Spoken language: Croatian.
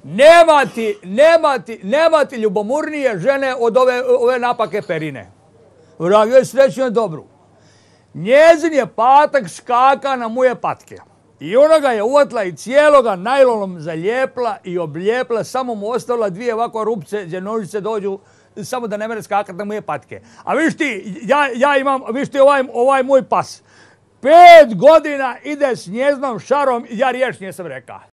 Nema ti ljubomornije žene od ove napake Perine. Vravi joj srećno dobru. Njezin je patak skaka na moje patke. I ona ga je uvatila i cijeloga najlonom zalijepla i oblijepla, samo mu ostavila dvije ovako rupce gdje nožice dođu, samo da ne mere skakati na moje patke. A viš ti, ja imam, viš ti ovaj moj pas. 5 godina ide s njeznom šarom, ja riješ nisam rekao.